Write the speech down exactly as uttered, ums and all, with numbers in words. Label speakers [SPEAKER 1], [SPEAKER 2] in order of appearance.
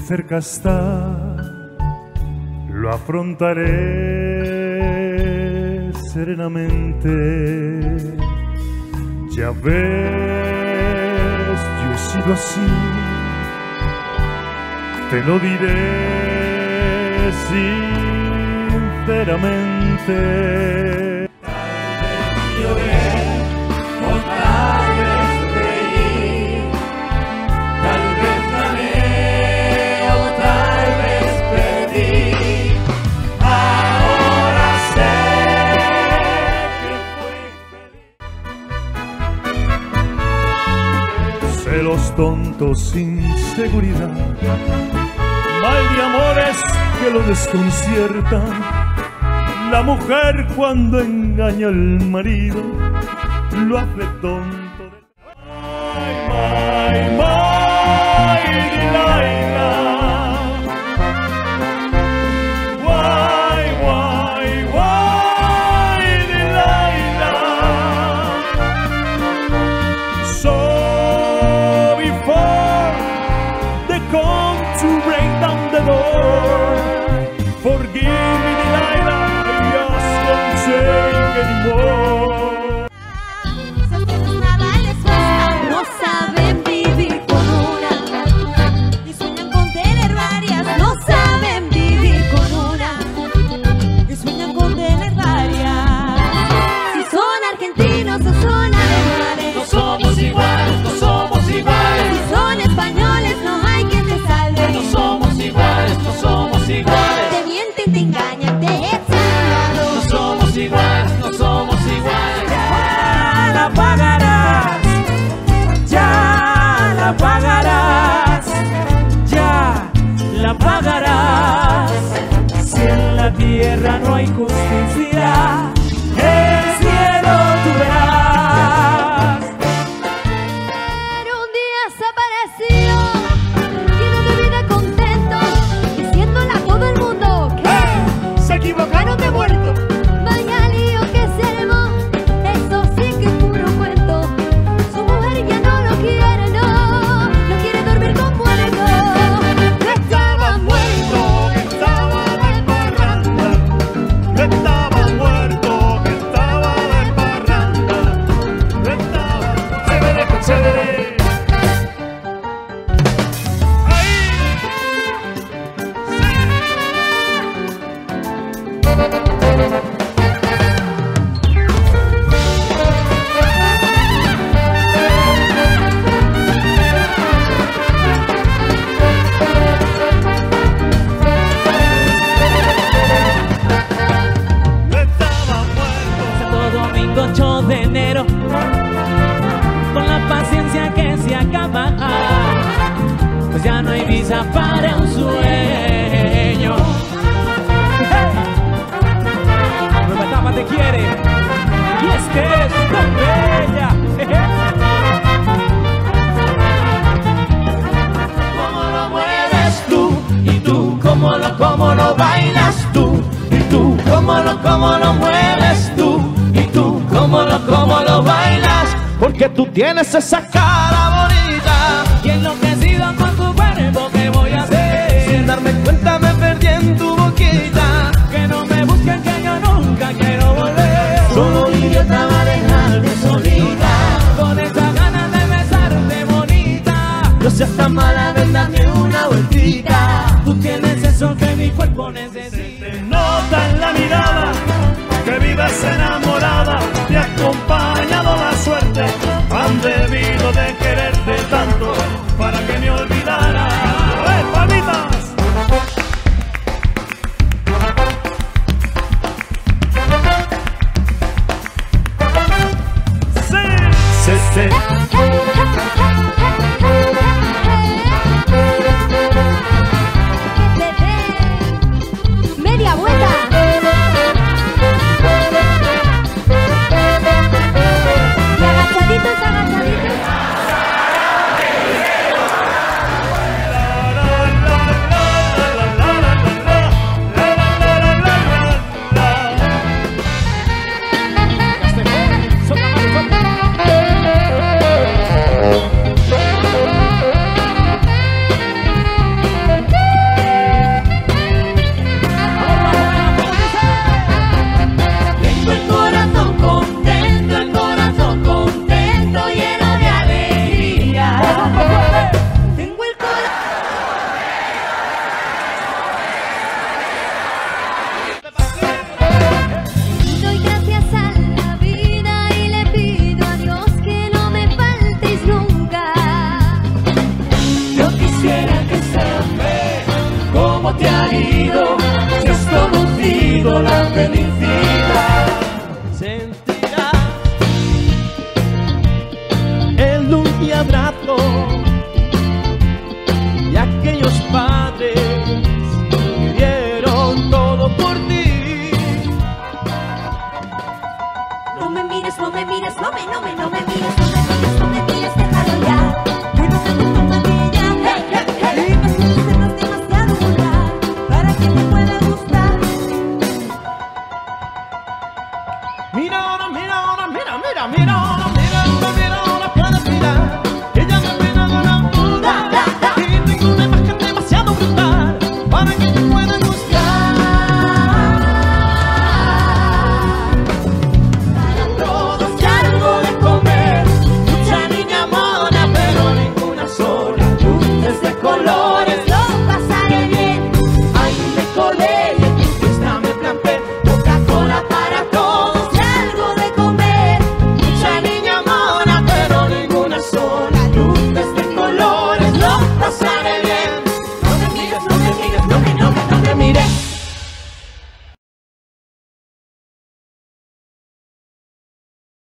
[SPEAKER 1] cerca está, lo afrontaré serenamente. Ya ves, yo he sido así, te lo diré sinceramente. Los tontos sin seguridad, mal de amores que lo desconciertan. La mujer cuando engaña al marido lo hace tonto de... Ay, my, my, Delilah. Why, why, why, Delilah. So come to break down the door. Forgive me, Delilah, I just can't take anymore.
[SPEAKER 2] Nada les basta, no saben vivir con una y sueñan con tener varias. No saben vivir con una y sueñan con tener varias. Si son argentinos o son alemanes,
[SPEAKER 3] no somos iguales, no somos iguales.
[SPEAKER 2] Si son españoles, no hay quien te salve.
[SPEAKER 3] No somos iguales, no somos iguales.
[SPEAKER 2] Te mienten, te engañan, te echan.
[SPEAKER 3] No somos iguales, no somos iguales.
[SPEAKER 4] Ya la pagarás, ya la pagarás, ya la pagarás. Si en la tierra no hay justicia, el cielo tú verás.
[SPEAKER 2] Pero un día se apareció, lleno de vida, contento, diciéndole a todo el mundo que
[SPEAKER 4] Se equivocaron de muerto.
[SPEAKER 2] vaya lío que se armó. Eso sí que es puro cuento. Su mujer ya no lo quiere, no, no quiere dormir con muerto. Que estaba muerto,
[SPEAKER 1] que estaba de parranda, que estaba muerto, que estaba de parranda, que estaba chévere, chévere. Ahí.
[SPEAKER 4] Santo Domingo ocho de enero, con la paciencia que se acaba, pues ya no hay visa para un sueño. Nueva etapa te quiere, y es que eres tan bella.
[SPEAKER 3] Cómo lo mueves tú, y tú, cómo lo, cómo lo bailas tú, y tú, cómo lo, cómo lo mueves tú, y tú, cómo lo, cómo lo bailas, porque tú tienes esa cara bonita.
[SPEAKER 4] Y enloquecido con tu cuerpo, ¿qué voy a hacer?
[SPEAKER 3] Sin darme cuenta me perdí en tu boquita.
[SPEAKER 4] Que no me busquen, que yo nunca quiero volver.
[SPEAKER 3] Solo un idiota va a dejarme solita.
[SPEAKER 4] Con esa ganas de besarte bonita.
[SPEAKER 3] No seas tan mala, ven, dame una vueltita.
[SPEAKER 4] Tú tienes eso que mi cuerpo necesita.
[SPEAKER 1] Se nota en la mirada que vives enamorada, te ha acompañado la suerte. Han debido de quererte tanto para que me olvidara. ¡Eh, palmitas! Sí, sí, sí.
[SPEAKER 2] media vuelta. Y agachaditos, agachaditos.
[SPEAKER 3] buscando la felicidad.
[SPEAKER 1] Sentirás el dulce abrazo de aquellos padres que dieron todo por ti.
[SPEAKER 2] No me mires, no me mires, no me, no me, no me mires, no me mires, no me mires, déjalo ya. Que no tengo compañía, hey, hey, hey. Y me siento ser demasiado vulgar para que te pueda gustar.